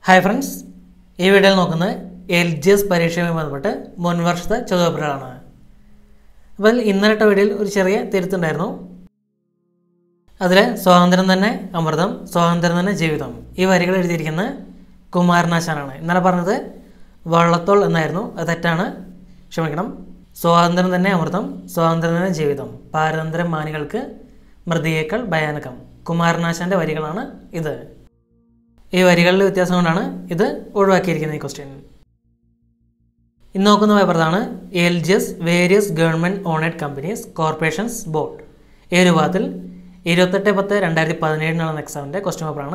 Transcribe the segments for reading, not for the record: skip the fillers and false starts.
Hi friends, ഈ വീഡിയോയിൽ നോക്കുന്നത് LGS പരീക്ഷയുമായി ബന്ധപ്പെട്ട് മുൻ വർഷത്തെ ചോദ്യപേപ്പറുകളാണ്. അപ്പോൾ ഇന്നലത്തെ വീഡിയോയിൽ ഒരു ചെറിയ തിരുത്തുണ്ടായിരുന്നു. അതിൽ സ്വാതന്ത്ര്യം തന്നെ അമൃതം, സ്വാതന്ത്ര്യം തന്നെ ജീവിതം, ഈ വരികൾ എഴുതിയിരിക്കുന്നത് കുമാരനാശാനാണ്. ഇന്നലെ പറഞ്ഞത് വള്ളത്തോൾ എന്നായിരുന്നു, അത് തെറ്റാണ്, ക്ഷമിക്കണം. സ്വാതന്ത്ര്യം തന്നെ അമൃതം, സ്വാതന്ത്ര്യം തന്നെ ജീവിതം, പാരതന്ത്ര്യം മാനികൾക്ക് മൃതിയേക്കാൾ ഭയാനകം, കുമാരനാശാൻ്റെ വരികളാണ് ഇത്. ഈ വരികളിലെ വ്യത്യാസം കൊണ്ടാണ് ഇത് ഒഴിവാക്കിയിരിക്കുന്നത്. ഈ ക്വസ്റ്റ്യൻ ഇന്ന് നോക്കുന്ന പേപ്പറാണ് LGS various government owned companies corporations board. ഈ ഒരു വിഭാഗത്തിൽ 28/10/2017 നടന്ന എക്സാമിൻ്റെ ക്വസ്റ്റ്യൻ പേപ്പറാണ്.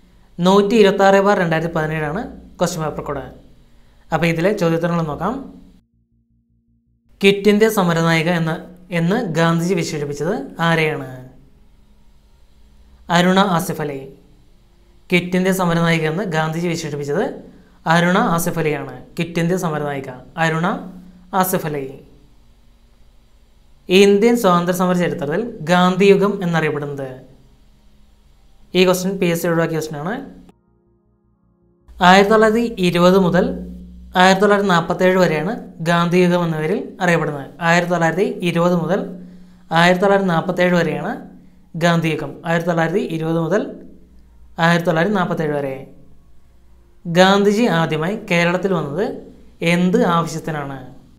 126/2017 ക്വസ്റ്റ്യൻ പേപ്പർ കോഡ്. അപ്പോൾ ഇതിലെ ചോദ്യോത്തരങ്ങൾ നോക്കാം. ക്വിറ്റ് ഇന്ത്യ സമരനായിക എന്ന് ഗാന്ധിജി വിശേഷിപ്പിച്ചത് ആരെയാണ്? അരുണ ആസിഫ് അലി. ക്വിറ്റ് ഇന്ത്യ സമരനായിക എന്ന് ഗാന്ധിജി വിശേഷിപ്പിച്ചത് അരുണ ആസിഫ് അലിയാണ്. ക്വിറ്റ് ഇന്ത്യ സമരനായിക അരുണ ആസിഫ് അലി. ഇന്ത്യൻ സ്വാതന്ത്ര്യ സമര ചരിത്രത്തിൽ ഗാന്ധിയുഗം എന്നറിയപ്പെടുന്നത്? ഈ ക്വസ്റ്റ്യൻ PSC ഒഴിവാക്കിയ ക്വസ്റ്റ്യനാണ്. 1920 മുതൽ 1947 വരെയാണ് ഗാന്ധിയുഗം എന്ന പേരിൽ അറിയപ്പെടുന്നത്. 1920 മുതൽ 1947 വരെയാണ് ഗാന്ധിയുഗം. 1920 മുതൽ 1947 വരെ. ഗാന്ധിജി ആദ്യമായി കേരളത്തിൽ വന്നത് എന്ത് ആവശ്യത്തിനാണ്?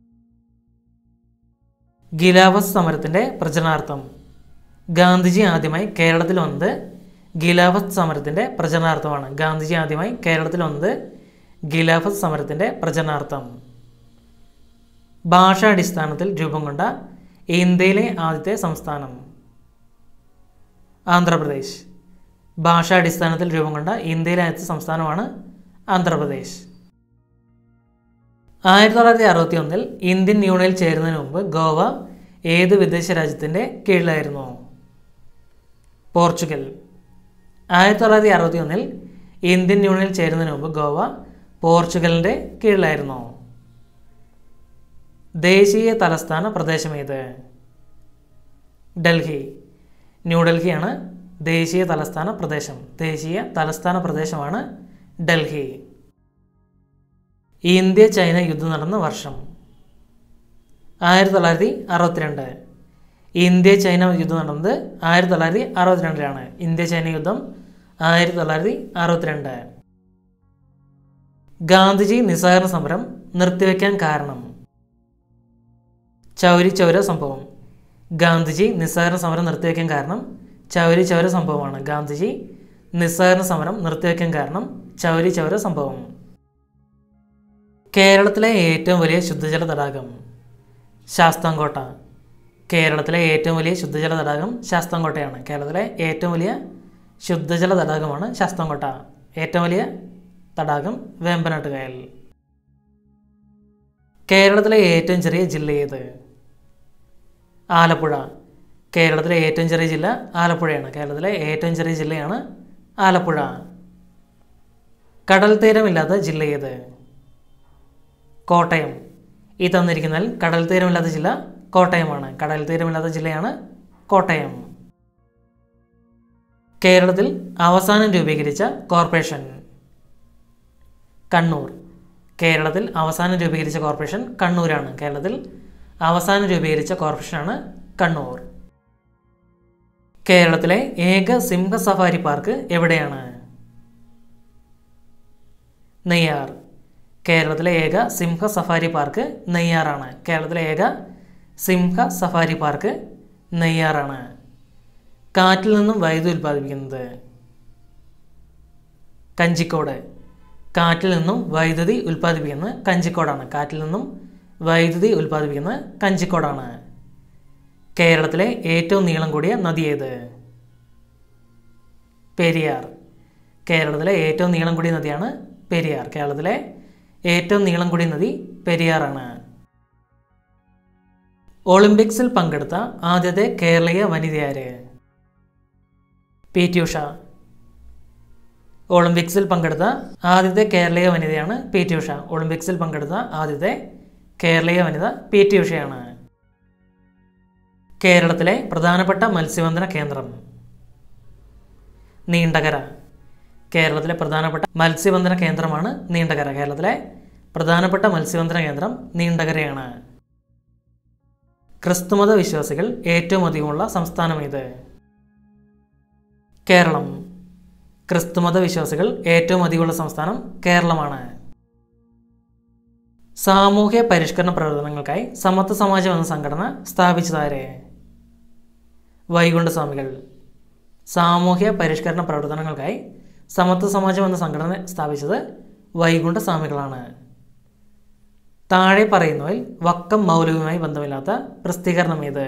ഖിലാഫത്ത് സമരത്തിൻ്റെ പ്രചരണാർത്ഥം. ഗാന്ധിജി ആദ്യമായി കേരളത്തിൽ വന്നത് ഖിലാഫത്ത് സമരത്തിൻ്റെ പ്രചരണാർത്ഥമാണ്. ഗാന്ധിജി ആദ്യമായി കേരളത്തിൽ വന്നത് ഖിലാഫത്ത് സമരത്തിൻ്റെ പ്രചരണാർത്ഥം. ഭാഷാടിസ്ഥാനത്തിൽ രൂപം കൊണ്ട ഇന്ത്യയിലെ ആദ്യത്തെ സംസ്ഥാനം? ആന്ധ്രാപ്രദേശ്. ഭാഷാടിസ്ഥാനത്തിൽ രൂപം കൊണ്ട ഇന്ത്യയിലെ ആദ്യത്തെ സംസ്ഥാനമാണ് ആന്ധ്രാപ്രദേശ്. 1961 ഇന്ത്യൻ യൂണിയനിൽ ചേരുന്നതിന് മുമ്പ് ഗോവ ഏത് വിദേശ രാജ്യത്തിൻ്റെ കീഴിലായിരുന്നു? പോർച്ചുഗൽ. 1961 ഇന്ത്യൻ യൂണിയനിൽ ചേരുന്നതിന് മുമ്പ് ഗോവ പോർച്ചുഗലിൻ്റെ കീഴിലായിരുന്നു. ദേശീയ തലസ്ഥാന പ്രദേശമേത്? ഡൽഹി. ന്യൂഡൽഹിയാണ് ദേശീയ തലസ്ഥാന പ്രദേശം. ദേശീയ തലസ്ഥാന പ്രദേശമാണ് ഡൽഹി. ഇന്ത്യ ചൈന യുദ്ധം നടന്ന വർഷം? 1962. ഇന്ത്യ ചൈന യുദ്ധം നടന്നത് 1962 ഇന്ത്യ ചൈന യുദ്ധം 1962. ഗാന്ധിജി നിസ്സഹകരണ സമരം നിർത്തിവെക്കാൻ കാരണം? ചൗരി ചൗര സംഭവം. ഗാന്ധിജി നിസ്സഹകരണ സമരം നിർത്തിവെക്കാൻ കാരണം ചൗരി ചൗര സംഭവമാണ്. ഗാന്ധിജി നിസ്സഹകരണ സമരം നിർത്തിവെക്കാൻ കാരണം ചൗരി ചൗര സംഭവം. കേരളത്തിലെ ഏറ്റവും വലിയ ശുദ്ധജല തടാകം? ശാസ്താംകോട്ട. കേരളത്തിലെ ഏറ്റവും വലിയ ശുദ്ധജല തടാകം ശാസ്താംകോട്ടയാണ്. കേരളത്തിലെ ഏറ്റവും വലിയ ശുദ്ധജല തടാകമാണ് ശാസ്താംകോട്ട. ഏറ്റവും വലിയ തടാകം വേമ്പനാട്ട് കായൽ. കേരളത്തിലെ ഏറ്റവും ചെറിയ ജില്ല ഏത്? ആലപ്പുഴ. കേരളത്തിലെ ഏറ്റവും ചെറിയ ജില്ല ആലപ്പുഴയാണ്. കേരളത്തിലെ ഏറ്റവും ചെറിയ ജില്ലയാണ് ആലപ്പുഴ. കടൽ തീരമില്ലാത്ത ജില്ല ഏത്? കോട്ടയം. ഈ തന്നിരിക്കുന്നതിൽ കടൽ തീരമില്ലാത്ത ജില്ല കോട്ടയമാണ്. കടൽ തീരമില്ലാത്ത ജില്ലയാണ് കോട്ടയം. കേരളത്തിൽ അവസാനം രൂപീകരിച്ച കോർപ്പറേഷൻ? കണ്ണൂർ. കേരളത്തിൽ അവസാനം രൂപീകരിച്ച കോർപ്പറേഷൻ കണ്ണൂരാണ്. കേരളത്തിൽ അവസാനം രൂപീകരിച്ച കോർപ്പറേഷനാണ് കണ്ണൂർ. കേരളത്തിലെ ഏക സിംഹ സഫാരി പാർക്ക് എവിടെയാണ്? നെയ്യാർ. കേരളത്തിലെ ഏക സിംഹ സഫാരി പാർക്ക് നെയ്യാറാണ്. കേരളത്തിലെ ഏക സിംഹ സഫാരി പാർക്ക് നെയ്യാറാണ്. കാറ്റിൽ നിന്നും വൈദ്യുതി ഉൽപ്പാദിപ്പിക്കുന്നത്? കഞ്ചിക്കോട്. കാറ്റിൽ നിന്നും വൈദ്യുതി ഉൽപ്പാദിപ്പിക്കുന്നത് കഞ്ചിക്കോടാണ്. കാറ്റിൽ നിന്നും വൈദ്യുതി ഉൽപ്പാദിപ്പിക്കുന്നത് കഞ്ചിക്കോടാണ്. കേരളത്തിലെ ഏറ്റവും നീളം കൂടിയ നദി ഏത്? പെരിയാർ. കേരളത്തിലെ ഏറ്റവും നീളം കൂടിയ നദിയാണ് പെരിയാർ. കേരളത്തിലെ ഏറ്റവും നീളം കൂടിയ നദി പെരിയാറാണ്. ഒളിമ്പിക്സിൽ പങ്കെടുത്ത ആദ്യത്തെ കേരളീയ വനിതയാര്? PT ഉഷ. ഒളിമ്പിക്സിൽ പങ്കെടുത്ത ആദ്യത്തെ കേരളീയ വനിതയാണ് PT ഉഷ. ഒളിമ്പിക്സിൽ പങ്കെടുത്ത ആദ്യത്തെ കേരളീയ വനിത PT ഉഷയാണ്. കേരളത്തിലെ പ്രധാനപ്പെട്ട മത്സ്യബന്ധന കേന്ദ്രം? നീണ്ടകര. കേരളത്തിലെ പ്രധാനപ്പെട്ട മത്സ്യബന്ധന കേന്ദ്രമാണ് നീണ്ടകര. കേരളത്തിലെ പ്രധാനപ്പെട്ട മത്സ്യബന്ധന കേന്ദ്രം നീണ്ടകരയാണ്. ക്രിസ്തുമത വിശ്വാസികൾ ഏറ്റവും അധികമുള്ള സംസ്ഥാനം ഏത്? കേരളം. ക്രിസ്തുമത വിശ്വാസികൾ ഏറ്റവും അധികമുള്ള സംസ്ഥാനം കേരളമാണ്. സാമൂഹ്യ പരിഷ്കരണ പ്രവർത്തനങ്ങൾക്കായി സമത്വ സമാജം എന്ന സംഘടന സ്ഥാപിച്ചതാരെ? വൈകുണ്ഠസ്വാമികൾ. സാമൂഹ്യ പരിഷ്കരണ പ്രവർത്തനങ്ങൾക്കായി സമത്വ സമാജം എന്ന സംഘടന സ്ഥാപിച്ചത് വൈകുണ്ഠസ്വാമികളാണ്. താഴെ പറയുന്നവയിൽ വക്കം മൗലവിയുമായി ബന്ധമില്ലാത്ത പ്രസിദ്ധീകരണം ഏത്?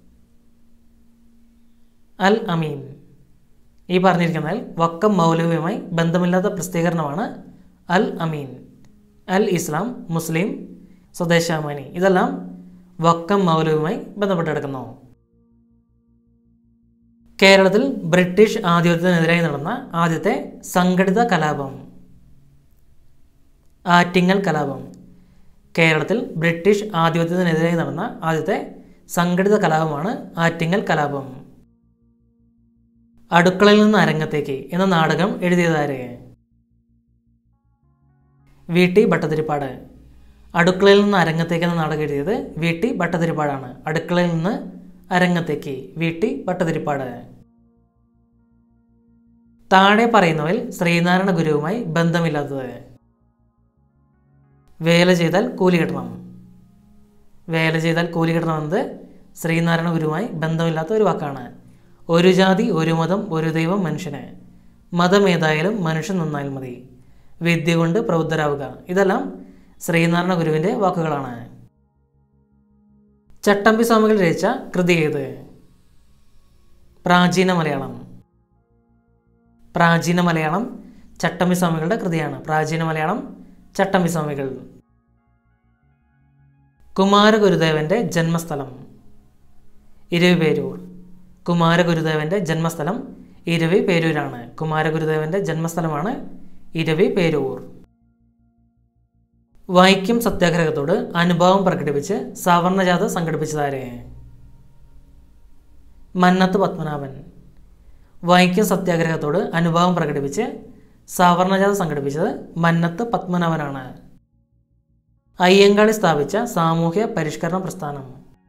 അൽ അമീൻ. ഈ പറഞ്ഞിരിക്കുന്നതിൽ വക്കം മൗലവിയുമായി ബന്ധമില്ലാത്ത പ്രസിദ്ധീകരണമാണ് അൽ അമീൻ. അൽ ഇസ്ലാം, മുസ്ലിം, സ്വദേശാമാനി ഇതെല്ലാം വക്കം മൗലവിയുമായി ബന്ധപ്പെട്ട് കിടക്കുന്നു. കേരളത്തിൽ ബ്രിട്ടീഷ് ആധിപത്യത്തിനെതിരായി നടന്ന ആദ്യത്തെ സംഘടിത കലാപം? ആറ്റിങ്ങൽ കലാപം. കേരളത്തിൽ ബ്രിട്ടീഷ് ആധിപത്യത്തിനെതിരായി നടന്ന ആദ്യത്തെ സംഘടിത കലാപമാണ് ആറ്റിങ്ങൽ കലാപം. അടുക്കളയിൽ നിന്ന് അരങ്ങത്തേക്ക് എന്ന നാടകം എഴുതിയതാരെ? വി.ടി. ഭട്ടതിരിപ്പാട്. അടുക്കളയിൽ നിന്ന് അരങ്ങത്തേക്ക് എന്ന നാടകം എഴുതിയത് വി.ടി. ഭട്ടതിരിപ്പാടാണ്. അടുക്കളയിൽ നിന്ന് അരങ്ങത്തേക്ക് വി.ടി. ഭട്ടതിരിപ്പാട്. താഴെ പറയുന്നവയിൽ ശ്രീനാരായണ ഗുരുവുമായി ബന്ധമില്ലാത്തത്? വേല ചെയ്താൽ കൂലി കിട്ടണം. വേല ചെയ്താൽ കൂലി കിട്ടണം എന്നത് ശ്രീനാരായണ ഗുരുവുമായി ബന്ധമില്ലാത്ത ഒരു വാക്കാണ്. ഒരു ജാതി, ഒരു മതം, ഒരു ദൈവം മനുഷ്യന്. മതം ഏതായാലും മനുഷ്യൻ നന്നായാൽ മതി. വിദ്യ കൊണ്ട് പ്രബുദ്ധരാവുക. ഇതെല്ലാം ശ്രീനാരായണ ഗുരുവിൻ്റെ വാക്കുകളാണ്. ചട്ടമ്പി സ്വാമികൾ രചിച്ച കൃതി ഏത്? പ്രാചീന മലയാളം. പ്രാചീന മലയാളം ചട്ടമ്പി സ്വാമികളുടെ കൃതിയാണ്. പ്രാചീന മലയാളം ചട്ടമ്പി സ്വാമികൾ. കുമാരഗുരുദേവന്റെ ജന്മസ്ഥലം? ഇരവിപേരൂർ. കുമാരഗുരുദേവന്റെ ജന്മസ്ഥലം ഇരവിപേരൂരാണ്. കുമാരഗുരുദേവന്റെ ജന്മസ്ഥലമാണ് ഇരവിപേരൂർ. വൈക്കം സത്യാഗ്രഹത്തോട് അനുഭാവം പ്രകടിപ്പിച്ച് സവർണജാഥ സംഘടിപ്പിച്ചതാരെ? മന്നത്ത് പത്മനാഭൻ. വൈക്കം സത്യാഗ്രഹത്തോട് അനുഭാവം പ്രകടിപ്പിച്ച് സവർണജാഥ സംഘടിപ്പിച്ചത് മന്നത്ത് പത്മനാഭനാണ്. അയ്യങ്കാളി സ്ഥാപിച്ച സാമൂഹ്യ പരിഷ്കരണ പ്രസ്ഥാനം?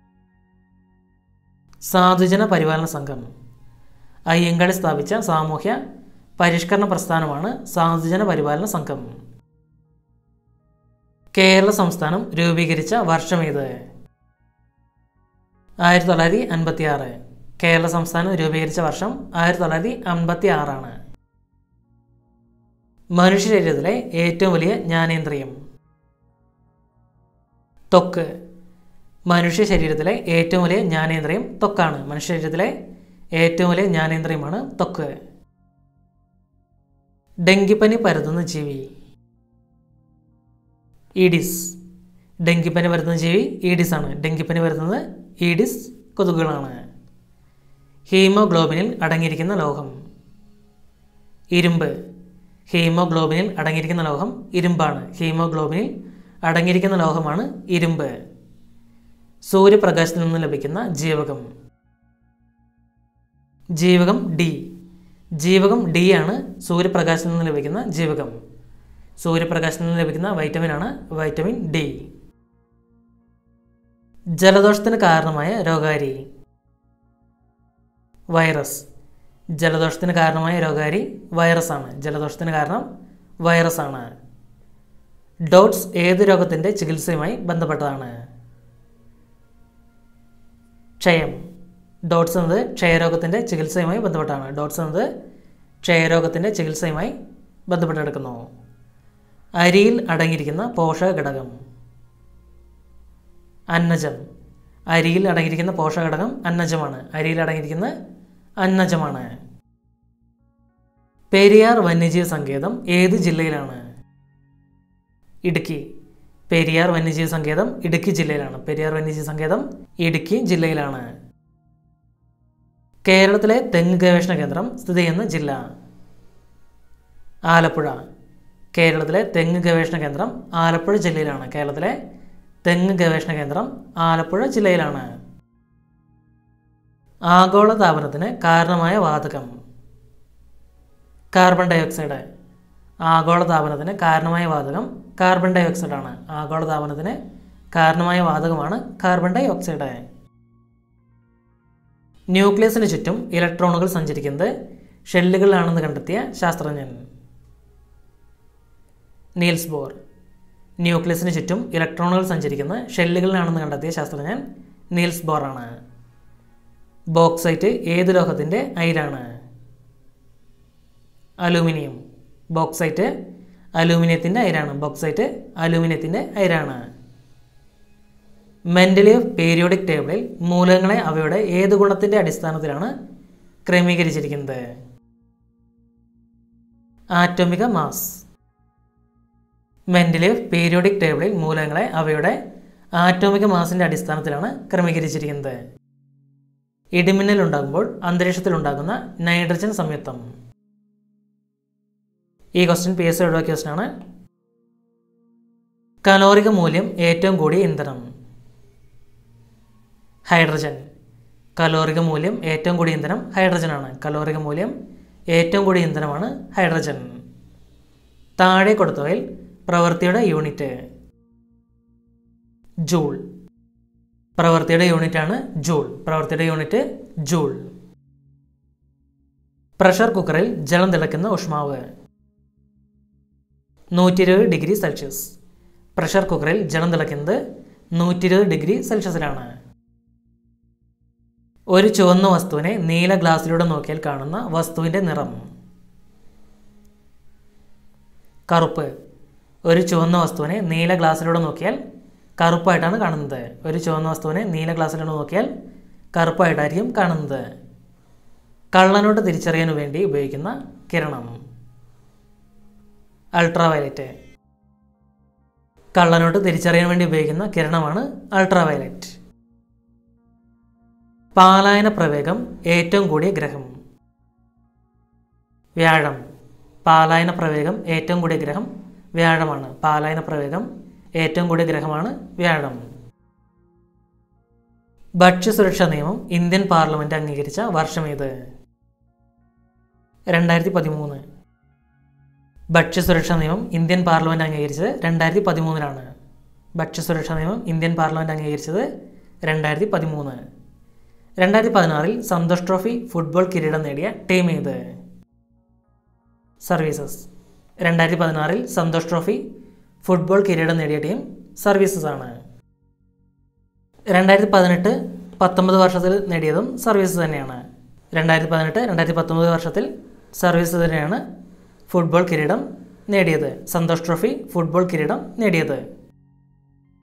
സാധുജന പരിപാലന സംഘം. അയ്യങ്കാളി സ്ഥാപിച്ച സാമൂഹ്യ പരിഷ്കരണ പ്രസ്ഥാനമാണ് സാധുജന പരിപാലന സംഘം. കേരള സംസ്ഥാനം രൂപീകരിച്ച വർഷമേത്? 1956. കേരള സംസ്ഥാനം രൂപീകരിച്ച വർഷം 1956 മനുഷ്യ ശരീരത്തിലെ ഏറ്റവും വലിയ ജ്ഞാനേന്ദ്രിയം? ത്വക്ക്. മനുഷ്യ ശരീരത്തിലെ ഏറ്റവും വലിയ ജ്ഞാനേന്ദ്രിയം ത്വക്കാണ്. മനുഷ്യ ശരീരത്തിലെ ഏറ്റവും വലിയ ജ്ഞാനേന്ദ്രിയമാണ് ത്വക്ക്. ഡെങ്കിപ്പനി പരത്തുന്ന ജീവി? ഈഡിസ്. ഡെങ്കിപ്പനി പരത്തുന്ന ജീവി ഈഡിസ് ആണ്. ഡെങ്കിപ്പനി പരത്തുന്നത് ഈഡിസ് കൊതുകുകളാണ്. ഹീമോഗ്ലോബിനിൽ അടങ്ങിയിരിക്കുന്ന ലോഹം? ഇരുമ്പ്. ഹീമോഗ്ലോബിനിൽ അടങ്ങിയിരിക്കുന്ന ലോഹം ഇരുമ്പാണ്. ഹീമോഗ്ലോബിനിൽ അടങ്ങിയിരിക്കുന്ന ലോഹമാണ് ഇരുമ്പ്. സൂര്യപ്രകാശത്തിൽ നിന്ന് ലഭിക്കുന്ന ജീവകം? ജീവകം ഡി. ജീവകം ഡി ആണ് സൂര്യപ്രകാശത്തിൽ നിന്ന് ലഭിക്കുന്ന ജീവകം. സൂര്യപ്രകാശത്തിൽ നിന്ന് ലഭിക്കുന്ന വൈറ്റമിനാണ് വൈറ്റമിൻ ഡി. ജലദോഷത്തിന് കാരണമായ രോഗാരി? വൈറസ്. ജലദോഷത്തിന് കാരണമായ രോഗാരി വൈറസാണ്. ജലദോഷത്തിന് കാരണം വൈറസാണ്. ഡോട്ട്സ് ഏത് രോഗത്തിൻ്റെ ചികിത്സയുമായി ബന്ധപ്പെട്ടതാണ്? ക്ഷയം. ഡോട്ട്സ് എന്നത് ക്ഷയരോഗത്തിൻ്റെ ചികിത്സയുമായി ബന്ധപ്പെട്ടാണ്. ഡോട്ട്സ് എന്നത് ക്ഷയരോഗത്തിൻ്റെ ചികിത്സയുമായി ബന്ധപ്പെട്ട് കിടക്കുന്നു. അരിയിൽ അടങ്ങിയിരിക്കുന്ന പോഷക ഘടകം? അന്നജം. അരിയിൽ അടങ്ങിയിരിക്കുന്ന പോഷക ഘടകം അന്നജമാണ്. അരിയിൽ അടങ്ങിയിരിക്കുന്ന അന്നജമാണ്. പെരിയാർ വന്യജീവി സങ്കേതം ഏത് ജില്ലയിലാണ്? ഇടുക്കി. പെരിയാർ വന്യജീവി സങ്കേതം ഇടുക്കി ജില്ലയിലാണ്. പെരിയാർ വന്യജീവി സങ്കേതം ഇടുക്കി ജില്ലയിലാണ്. കേരളത്തിലെ തെങ്ങ് ഗവേഷണ കേന്ദ്രം സ്ഥിതി ചെയ്യുന്ന ജില്ല? ആലപ്പുഴ. കേരളത്തിലെ തെങ്ങ് ഗവേഷണ കേന്ദ്രം ആലപ്പുഴ ജില്ലയിലാണ്. കേരളത്തിലെ തെങ്ങ് ഗവേഷണ കേന്ദ്രം ആലപ്പുഴ ജില്ലയിലാണ്. ആഗോളതാപനത്തിന് കാരണമായ വാതകം? Carbon dye oxide. ആഗോളതാപനത്തിന് കാരണമായ വാതകം കാർബൺ ഡൈ ഓക്സൈഡാണ്. ആഗോളതാപനത്തിന് കാരണമായ വാതകമാണ് കാർബൺ ഡൈ ഓക്സൈഡ്. ന്യൂക്ലിയസിന് ചുറ്റും ഇലക്ട്രോണുകൾ സഞ്ചരിക്കുന്നത് ഷെല്ലുകളിലാണെന്ന് കണ്ടെത്തിയ ശാസ്ത്രജ്ഞൻ? Niels Bohr. ന്യൂക്ലിയസിന് ചുറ്റും ഇലക്ട്രോണുകൾ സഞ്ചരിക്കുന്നത് ഷെല്ലുകളിലാണെന്ന് കണ്ടെത്തിയ ശാസ്ത്രജ്ഞൻ നീൽസ് ബോർ ആണ്. ബോക്സൈറ്റ് ഏത് ലോഹത്തിൻ്റെ അയിരാണ്? അലൂമിനിയം. ബോക്സൈറ്റ് അലൂമിനിയത്തിൻ്റെ അയിരാണ്. ബോക്സൈറ്റ് അലൂമിനിയത്തിൻ്റെ അയിരാണ്. മെൻഡലീവ് പീരിയോഡിക് ടേബിളിൽ മൂലകങ്ങളെ അവയുടെ ഏത് ഗുണത്തിൻ്റെ അടിസ്ഥാനത്തിലാണ് ക്രമീകരിച്ചിരിക്കുന്നത്? ആറ്റോമിക മാസ്. മെൻഡലീവ് പീരിയോഡിക് ടേബിളിൽ മൂലകങ്ങളെ അവയുടെ ആറ്റോമിക മാസിൻ്റെ അടിസ്ഥാനത്തിലാണ് ക്രമീകരിച്ചിരിക്കുന്നത്. ഇടിമിന്നൽ ഉണ്ടാകുമ്പോൾ അന്തരീക്ഷത്തിൽ ഉണ്ടാകുന്ന നൈട്രജൻ സംയുക്തം. ഈ ക്വസ്റ്റ്യൻ PS ഒഴിവാക്കിയ ക്വസ്റ്റ്യനാണ്. കലോറിക മൂല്യം ഏറ്റവും കൂടിയ ഇന്ധനം? ഹൈഡ്രജൻ. കലോറിക മൂല്യം ഏറ്റവും കൂടിയ ഇന്ധനം ഹൈഡ്രജനാണ്. കലോറിക മൂല്യം ഏറ്റവും കൂടിയ ഇന്ധനമാണ് ഹൈഡ്രജൻ. താഴെ കൊടുത്തവയിൽ പ്രവൃത്തിയുടെ യൂണിറ്റ്? ജൂൾ. പ്രവൃത്തിയുടെ യൂണിറ്റാണ് ജൂൾ. പ്രവൃത്തിയുടെ യൂണിറ്റ് ജൂൾ. പ്രഷർ കുക്കറിൽ ജലം തിളയ്ക്കുന്ന ഊഷ്മാവ്? 120 ഡിഗ്രി സെൽഷ്യസ്. പ്രഷർ കുക്കറിൽ ജലം തിളയ്ക്കുന്നത് 120 ഡിഗ്രി സെൽഷ്യസിലാണ്. ഒരു ചുവന്ന വസ്തുവിനെ നീല ഗ്ലാസ്സിലൂടെ നോക്കിയാൽ കാണുന്ന വസ്തുവിൻ്റെ നിറം? കറുപ്പ്. ഒരു ചുവന്ന വസ്തുവിനെ നീല ഗ്ലാസ്സിലൂടെ നോക്കിയാൽ കറുപ്പായിട്ടാണ് കാണുന്നത്. ഒരു ചുവന്ന വസ്തുവിനെ നീല ഗ്ലാസ്സിലൂടെ നോക്കിയാൽ കറുപ്പായിട്ടായിരിക്കും കാണുന്നത്. കള്ളനോട്ട് തിരിച്ചറിയാൻ വേണ്ടി ഉപയോഗിക്കുന്ന കിരണം? അൾട്രാവയലറ്റ്. കള്ളനോട്ട് തിരിച്ചറിയാൻ വേണ്ടി ഉപയോഗിക്കുന്ന കിരണമാണ് അൾട്രാവയലറ്റ്. പാലായന പ്രവേഗം ഏറ്റവും കൂടിയ ഗ്രഹം? വ്യാഴം. പാലായന പ്രവേഗം ഏറ്റവും കൂടിയ ഗ്രഹം വ്യാഴമാണ്. പാലായന പ്രവേഗം ഏറ്റവും കൂടിയ ഗ്രഹമാണ് വ്യാഴം. ഭക്ഷ്യസുരക്ഷാ നിയമം ഇന്ത്യൻ പാർലമെന്റ് അംഗീകരിച്ച വർഷമേത്? 2013. ഭക്ഷ്യസുരക്ഷാ നിയമം ഇന്ത്യൻ പാർലമെന്റ് അംഗീകരിച്ചത് 2013 ഭക്ഷ്യസുരക്ഷാ നിയമം ഇന്ത്യൻ പാർലമെന്റ് അംഗീകരിച്ചത് 2013. 2016 സന്തോഷ് ട്രോഫി ഫുട്ബോൾ കിരീടം നേടിയ ടീം ഏത്? സർവീസസ്. 2016 സന്തോഷ് ട്രോഫി ഫുട്ബോൾ കിരീടം നേടിയ ടീം സർവീസസ് ആണ്. 2018-19 വർഷത്തിൽ നേടിയതും സർവീസസ് തന്നെയാണ്. 2018-2019 വർഷത്തിൽ സർവീസസ് തന്നെയാണ് ഫുട്ബോൾ കിരീടം നേടിയത്. സന്തോഷ് ട്രോഫി ഫുട്ബോൾ കിരീടം നേടിയത്.